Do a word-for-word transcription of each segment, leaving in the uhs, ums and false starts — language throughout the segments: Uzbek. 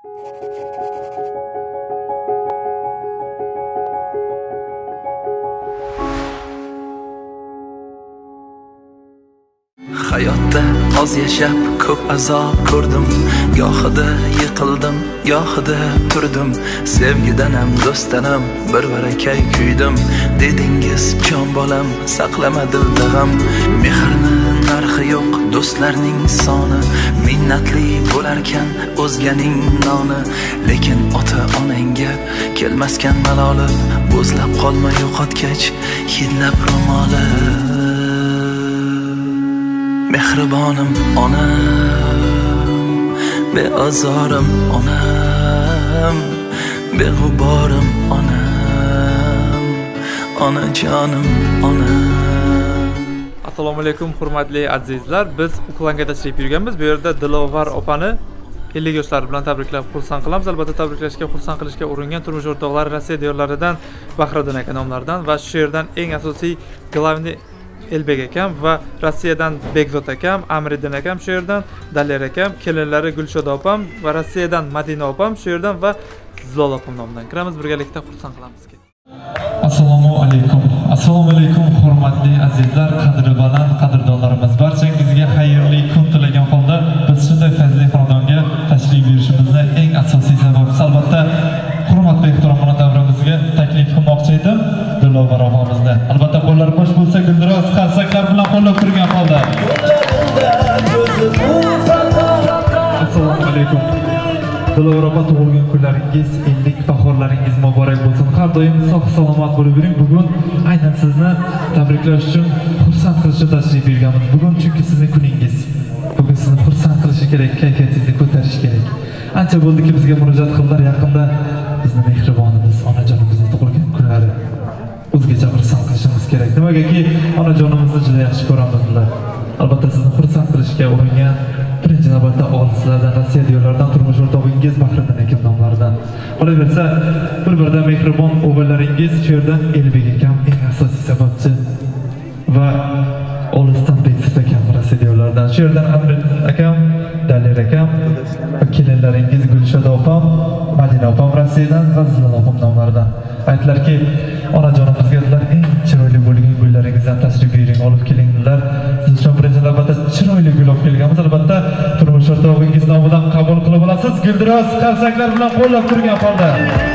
Hayotda oz yashab ko'p azob ko'rdim, gohida yiqildim, gohida turdim. Sevgidanam, do'stanam, bir barakay kuydim. Dedingiz jon bolam, saqlama dilda g'am. Mehrni narxi yo'q, do'stlarning soni. Minnatli bo'larkan o'zganing noni, lekin ota-onangga kelmaskan maloli. Bo'zlab qolma yo'qotgach, hidlab ro'moli. Mehribonim onam, beazorim onam, beg'uborim onam, onajonim onam. Assalomu alaykum hurmatli azizlar. Biz Uklanga tashrif buyurganmiz. Bu yerda Dilovar opani ellik yoshlar bilan tabriklab xursand qilamiz. Albatta tabriklashga, xursand qilishga uringan turmush o'rtoqlari Rossiya diyorlaridan Bahriddin aka nomlaridan va shu yerdan eng asosiy glavni Elbek akam va Rossiyadan Bekzod akam, Amriddin akam shu yerdan, Daler akam, kelinlari Gulshoda opam va Rossiyadan Madina opam shu yerdan va Zilol opam nomidan kiramiz, birgalikda xursand qilamiz. Assalomu alaykum. Assalomu alaykum hurmatli azizlar, qadri baland qadrdonlarimiz. Barchangizga xayrli kun tilagan holda biz shunday fazli xonadonga tashrif buyurishimizning eng asosiy sababi albatta hurmat va ehtiromini davrimizga taklif qilmoqchi edim. Dilovar opamizni. Albatta qo'llar bosh bo'lsa, guldiroz qarsaklar bilan qo'llab turgan holda. Assalomu alaykum. Dilovar opa, tug'ilgan kunlaringiz, ellik bahorlaringiz muborak bo'lsin. Har doim sog' salomat bo'lib yuring. Bugun aynan sizni tabriklash uchun, xursand qilish uchun tashrif buyurganmiz. Bugun chunki sizning kuningiz. Bugun sizni xursand qilish kerak, kayfiyatingizni ko'tarish kerak. Ancha bo'ldiki bizga murojaat qildilar. Yaqinda bizni mehribonimiz, onajonimizni tug'ilgan kunlari. O'zgacha xursand qilishimiz kerak. Nimagaki onajonimizni juda yaxshi ko'ramizlar. Albatta sizni xursand qilishga uringan birinchi navbatda olislardan, Rossiya diyorlaridan turmush o'rtog'ingiz Bahriddin akam nomlaridan. Qolaversa, bir-biridan mehribon o'g'illaringiz shu yerdan Elbek akam eng asosiy sababchi va olisdan Bekzod akam Rossiya diyorlaridan. Shu yerdan Amriddin akam, Daler akam va kelinlaringiz Gulshoda opam, Madina opam Rossiyadan va Zilol opam nomlaridan. Aytlarki, onajonimizga dedilar, eng chiroyli bo'lgan gullaringizdan tashrif buyuring, olib kelinglar. Siz uchun birinchi navbatda chiroyli gul olib kelganmiz. Albatta turmush o'rtog'ingiz nomidan qabul qilib olasiz. Guldiroz qarsaklar bilan qo'llab turgan holda.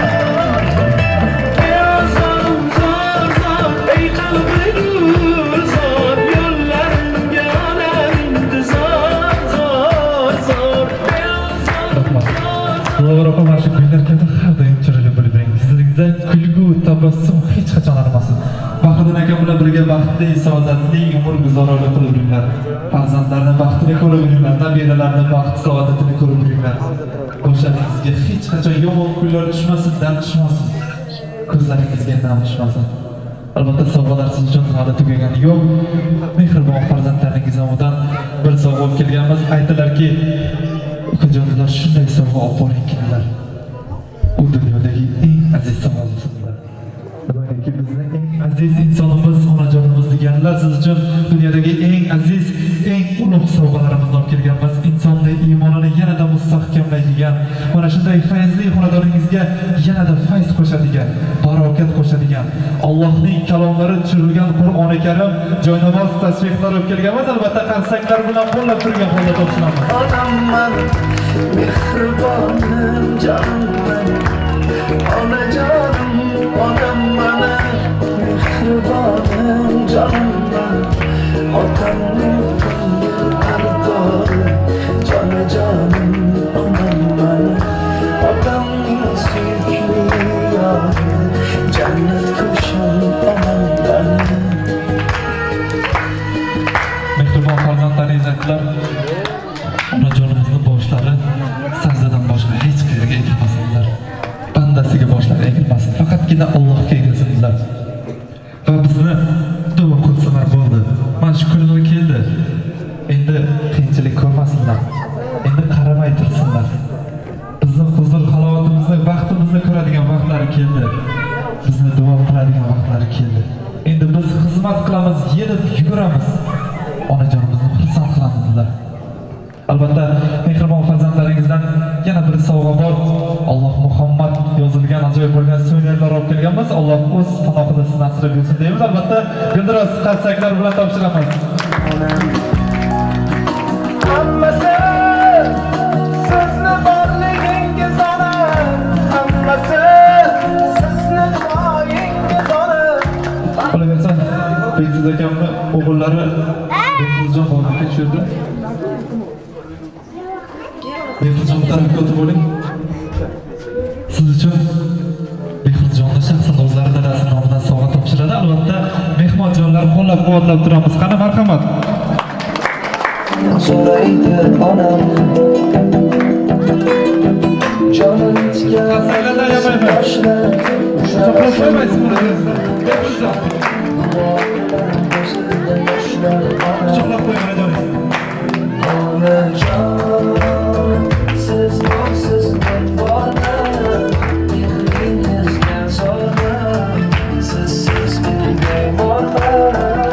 Dilovar opa, mana shu gullar kabi har doim chiroyli bo'lib yuring. Sizlikda kulgu, tabassum hech qachon arimasin. Bahriddin aka bilan birga baxtli, saodatli umr guzoronlik qilib yuringlar. Farzandlarni baxtini ko'rib yuringlar, nabiralarni baxt saodatini ko'rib yuringlar. O'shaningizga hech qachon yomon kunlar tushmasin, dard tushmasin. Ko'zlaringizga nam tushmasin. Albatta sovg'alar siz uchun hali tugagani yo'q. Mehribon farzandlaringiz nomidan bir sovg'a olib kelganmiz. Aytdilarki, ukajonlar shunday sovg'a olib boringlar. U dunyodagi eng aziz sovg'alar. Nimagaki bizning eng aziz insonimiz onajonimiz deganlar siz uchun dunyodagi eng aziz, eng ulug' sovg'alarimizni olib kelganmiz. Insonning iymonini yanada mustahkamlaydigan, mana shunday fayzli xonadoningizga yanada fayz qo'shadigan, barokat qo'shadigan, Allohning kalomlari tushirilgan Qur'oni Karim joynamoz tashriflar olib kelganmiz. Albatta qarsaklar bilan qo'llab turgan holda topshiramiz. Onamman, mehribonim, jonim, onajonim, onam mana, mehribonim, jonim, otamning ko'ngil ardori, jonajonim, onam mana, otamning suyukli yori, jannat ko'shim onam mana. Mehribon farzandlaringiz aytdilar, onajonimizni boshlari sajdadan boshqa hech qayerga egilmasinlar. Bandasiga boshlari egilmasin, faqatgina Allohga egilsinlar. Va bizni duo qilsalar bo'ldi. Mana shu kunlar keldi. Endi qiyinchilik ko'rmasinlar. Endi qaramay tursinlar. Bizni huzur halovatimizni, vaqtimizni ko'radigan vaqtlari keldi. Bizni duo qiladigan vaqtlari keldi. Endi biz xizmat qilamiz, yelib yuguramiz. Onajonimizni xursand qilamizlar. Albatta mehribon farzandlaringizdan yana bir sovg'a bor. Alloh Muhammad yozilgan ajoyib bo'lgan suvenirlar olib kelganmiz. Alloh o'z panohida sizni asrab yursin deymiz. Albatta, Guldiroz qarsaklar bilan topshiramiz. Hammasi sizni borligingiz ona, hammasi sizni duoyingiz ona. Qolaversa, Bekzod akamni o'g'illari Bekzodjon bobga tushirdi. Bekzodjon tarafga o'tib bo'ling. Siz uchun Bekzodjonni shaxsan o'zlari dadasi nomidan sovg'a topshiradi. Albatta, mehmonjonlar qo'llab-quvvatlab turamiz. Qani marhamat. So'raydi onam jonim tikan boshlar To'xtab qo'ymaysiz buni. Bekzodjon. Quchoqlab qo'ying joningizni. Onajon siz borsiz men borman, mehringizga zorman, sizsiz bilmayman.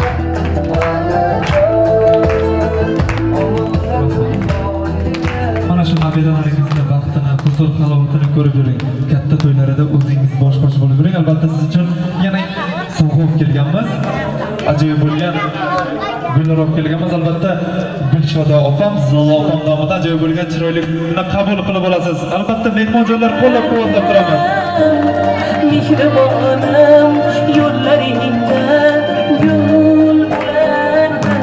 Mana shu nabiralaringizni vaqtini, huzur halovatini ko'rib yuring. Katta to'ylarida o'zingiz bosh qo'sh bo'lib yuring. Albatta siz uchun yana sovg'a olib kelganmiz. Ajoyib bo'lgan gullar olib kelganmiz. Albatta Gulshoda opam, Zola opam nomidan ajoyib bo'lgan chiroyli gulni qabul qilib olasiz. Albatta mehmonjonlar qo'llab-quvvatlab turamiz. Mehribonim yo'llaringda yo'l bilarman.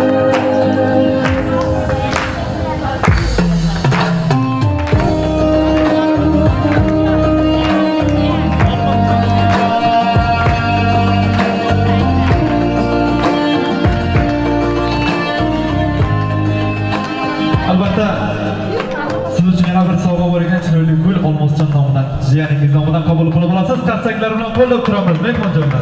Albatta siz uchun yana bir sovg'a bor ekan, chiroyli gul Olmosjon nomidan, jiyaningiz nomidan qabul qilib olasiz. Qarsaklar bilan qo'llab turamiz mehmonjonlar.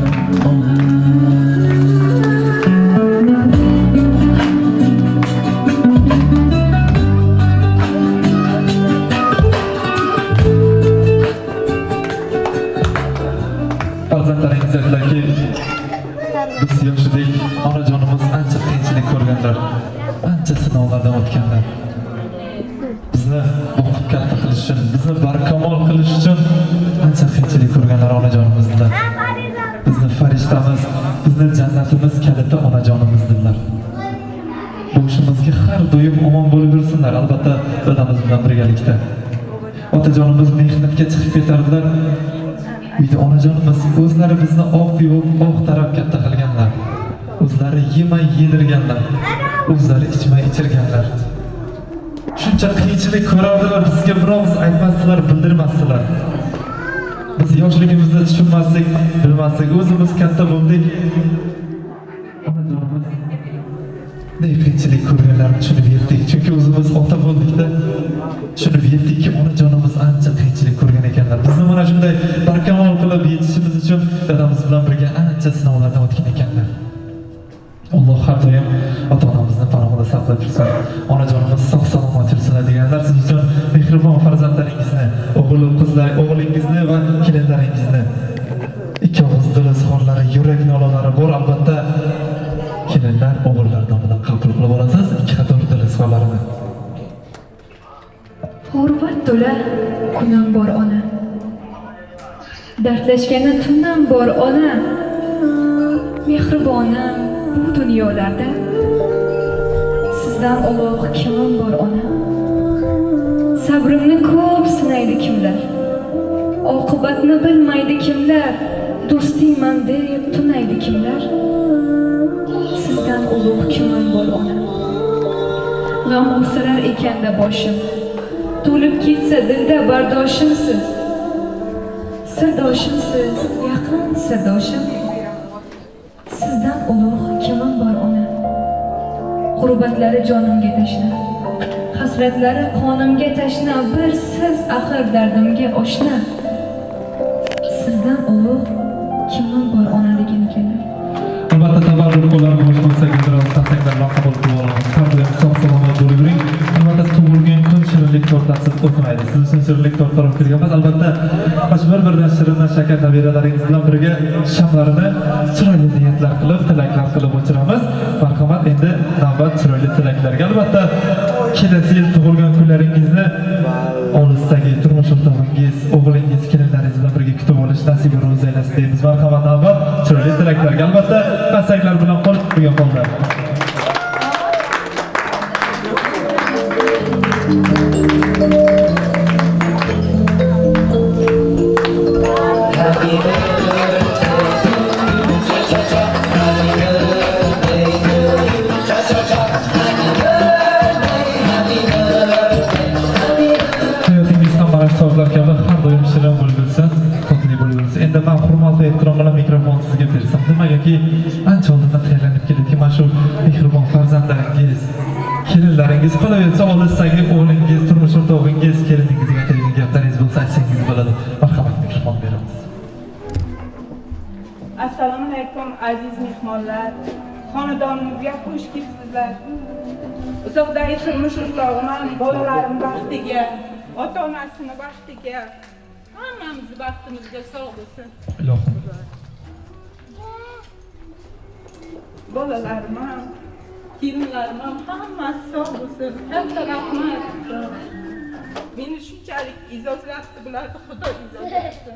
Farzandlaringiz aytdilarki, biz yoshidek onajonimiz ancha qiyinchilik ko'rganlar, ancha sinovlardan o'tganlar. Bizni o'qib katta qilish uchun, bizni barkamol qilish uchun ancha qiyinchilik ko'rganlar onajonimizda. Bizni farishtamiz, bizni jannatimiz kaliti onajonimizdirlar. Boshimizga har doim omon bo'lib yursinlar. Albatta dadamiz bilan birgalikda. Otajonimiz mehnatga chiqib ketardilar. Uyda onajonimiz o'zlari bizni oq yuvib, oq tarab katta qilganlar. O'zlari yemay yedirganlar. O'zlari ichmay ichirganlar. Shuncha qiyinchilik ko'rardilar, bizga biroz aytmasdilar, bildirmasdilar. Biz yoshligimizda tushunmasdik, bilmasdik, o'zimiz katta bo'ldik. Onajonimiz ne qiyinchilik ko'rganlarini tushunib yetdik. Chunki o'zimiz ota bo'ldikda tushunib yetdikki, onajonimiz ancha qiyinchilik ko'rgan ekanlar. Bizni mana shunday barkamol qilib yetishimiz uchun dadamiz bilan birga ancha sinovlardan o'tgan ekanlar. Alloh har doim ota-onamizni panohida saqlab tursin. Onajonimiz sog' salomat yursin deganlar. Siz uchun mehribon farzandlaringizni, o'g'il qizlar, o'g'lingizni va kelinlaringizni, ikki og'iz dilizxonlari, yurak nolalari bor. Albatta kelinlar o'g'illar nomidan qabul qilib olasiz ikki qator dilizxonlarini. G'urbat to'la kunim bor ona. Dardlashganda tundan bor ona. Mehribonim bu dunyolarda sizdan ulug' kimim bor ona. Sabrimni ko'p sinaydi kimlar. Oqibatni bilmaydi kimlar. Do'stingman deb tunaydi kimlar. Sizdan ulug' kimim bor ona. G'am o'sirar ekanda boshim. To'lib ketsa dilda bardoshimsiz. Sirdoshimsiz, yaqin sirdoshim. Sizdan ulug' kimim bor ona. G'urbatlari jonimga tashna, hasratlari qonimga tashna, bir siz axir dardimga oshna. Sizdan ulug' kimim bor ona degan ekanlar. Albatta tabarruk qo'llar bosh bo'lsangiz biroz tasaklar bilan qabul qilib olamiz. Har doim sog' salomat bo'ling. Albatta tug'ilgan kun shirinlik tortasiz o'tmaydi. Siz uchun shirinlik tortlar olib kelganmiz. Albatta, mana bir-biridan shirindan shakar nabiralaringiz bilan birga shamlarini chiroyli niyatlar qilib, tilaklar qilib o'chiramiz. Marhamat, endi navbat chiroyli tilaklarga. Albatta, kelasi yil tug'ilgan kunlaringizni olisdagi turmush o'rtog'ingiz, o'g'lingiz, kelinlaringiz bilan birga kutib olish nasibi ro'z aylasin deymiz. Marhamat, navbat chiroyli tilaklarga. Albatta, qarsaklar bilan qo'l turgan holda. Sozlar kabi har doim shirin bo'lib o'tsin, totli bo'lib o'tsin. Endi men hurmatli ehtirom bilan mikrofonni sizga bersam, nimagaki ancha oldindan tayyorlanib keldik. Mana shu mehribon farzandlaringiz, kelinlaringiz, qolaversa olisdagi o'g'lingiz, turmush o'rtog'ingiz, keliningizga aytadigan gaplaringiz bo'lsa aytsangiz bo'ladi. Marhamat, mikrofon beramiz. Assalomu alaykum aziz mehmonlar. Xonadonimizga xush kelibsizlar. Uzoqdagi turmush o'rtog'im, bolalarim baxtiga, ota-onasini baxtiga, hammamizni baxtimizga sog' bo'lsin. Ilohim. Bolalarim ham, kelinlarim ham hammasi sog' bo'lsin. Katta rahmat. Meni shunchalik izzatli bularni Xudo izzatsin.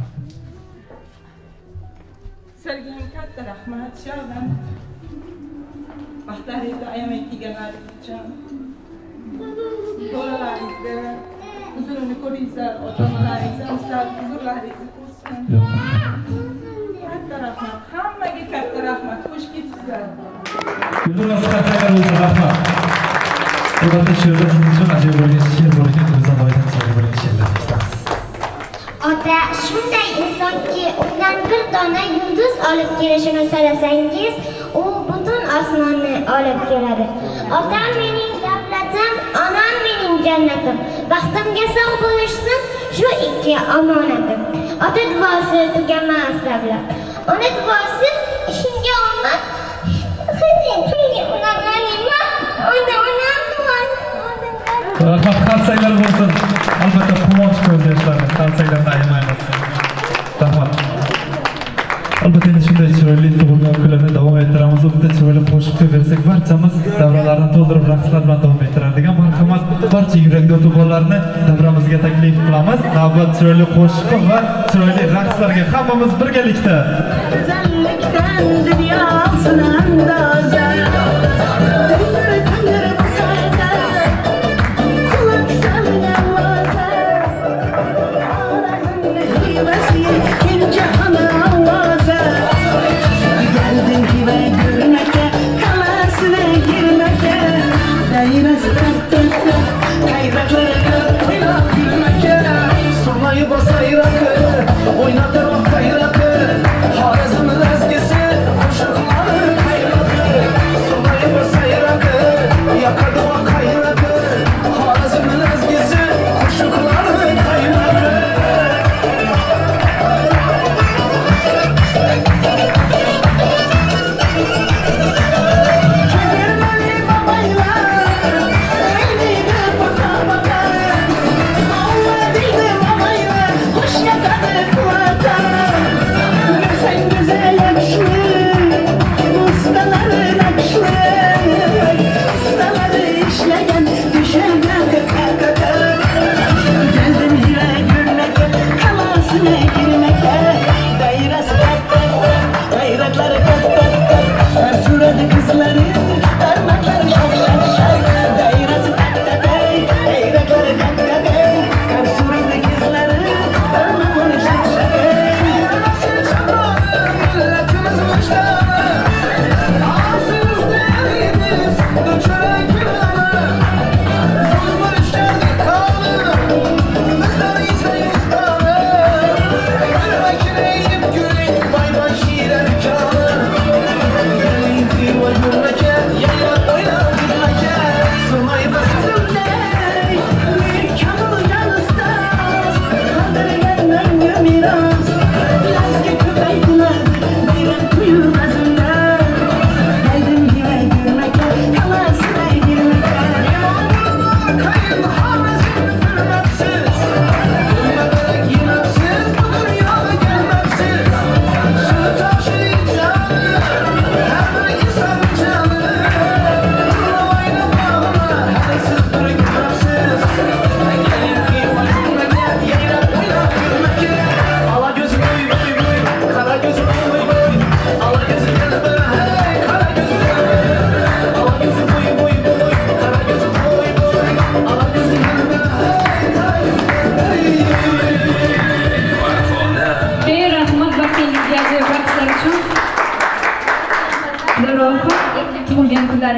Sizlarga ham katta rahmat, shovqin. Vaqtlaringizni ayamay kelganlaringiz uchun. Bolalaringizni huzurini ko'ringizlar, ota-onalaringiz ham sizlar huzurlaringizni ko'rsin. Katta rahmat, hammaga katta rahmat, xush kelibsizlar. Gulduros Qatsagar o'zi rahmat. Albatta shu yerda sizning uchun ajoyib bo'lgan she'r bor ekan, Ro'zaboydan so'rab bo'lgan she'rlar eshitamiz. Ota shunday insonki, undan bir dona yulduz olib kelishini so'rasangiz, u butun osmonni olib keladi. Otam mening davlatim, onam mening jannatim. Baxtimga sog' bo'lishsin shu ikki omonatim. Ota duosi tugamas davlat. Ona duosi ishingga omad. Rahmat, qarsaklar bo'lsin. Albatta quvonch ko'z yoshlari, qarsaklarni ayamaymiz. Rahmat. Albatta endi shunday chiroyli tug'ilgan kunlarni davom ettiramiz. Bitta chiroyli qo'shiqqa bersak, barchamiz davralarni to'ldirib raqslar bilan davom ettiradigan. Marhamat, barcha yurakli ota-bolalarni davramizga taklif qilamiz. Navbat chiroyli qo'shiq va chiroyli raqslarga hammamiz birgalikda. Güzellikten dünyasına andaza Döndür döndür bu sayda Kulak senden vaza Ağlarında hibesi Kim cihana avaza Geldin hibe görmeke Kalasına girmeke Değmez dörtte Kayrakları oyna gülmeke Solayı basay rakı Oynatır o kayrakı Harazımın ezgisi, koşukları kaynadı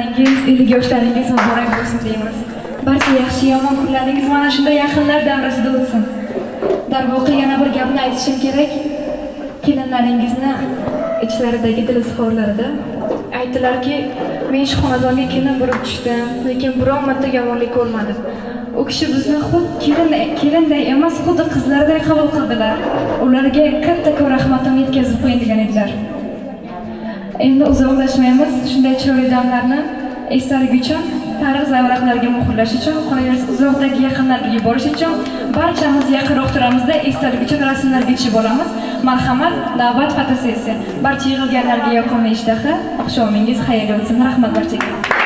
kunlaringiz, ellik yoshlaringiz muborak bo'lsin deymiz. Barcha yaxshi yomon kunlaringiz mana shunday yaqinlar davrasida o'tsin. Darvoqe yana bir gapni aytishim kerak. Kelinlaringizni ichlaridagi dil izhorlarida aytdilarki, men shu xonadonga kelin bo'lib tushdim, lekin biror marta yomonlik ko'rmadim. U kishi bizni xuddi kelin kelinday emas, xuddi qizlarday qabul qildilar. Ularga katta rahmatimni yetkazib qo'ying degan edilar. Endi uzoqlashmaymiz. Shunday chiroyli damlarni esdalik uchun, tarix zavraqlariga muhrlash uchun, qolaversa uzoqdagi yaqinlarga yuborish uchun barchamiz yaqinroq turamizda esdalik uchun rasmlarga tushib olamiz. Marhamat, navbat fotosessiya. Barcha yig'ilganlarga yoqimli ishtaha, oqshomingiz xayrli o'tsin. Rahmat barchaga.